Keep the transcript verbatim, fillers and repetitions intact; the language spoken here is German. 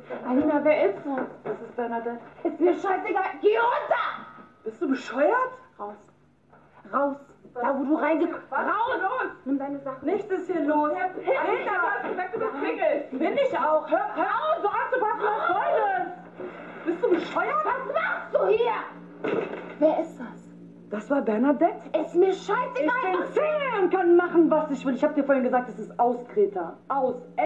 Alina, wer ist das? Das ist Bernadette. Ist mir scheißegal. Geh runter! Bist du bescheuert? Raus. Raus. Da, wo du reingekommen bist. Raus! Los! Nimm deine Sachen. Nichts ist hier los. Herr Peter! Peter! Du bist Pickel! Bin ich auch. Hör, hör auf, so anzupassen, was soll das? Bist du bescheuert? Was machst du hier? Wer ist das? Das war Bernadette. Ist mir Ich scheißegal. bin Single und kann machen, was ich will. Ich hab dir vorhin gesagt, es ist aus, Greta. Aus.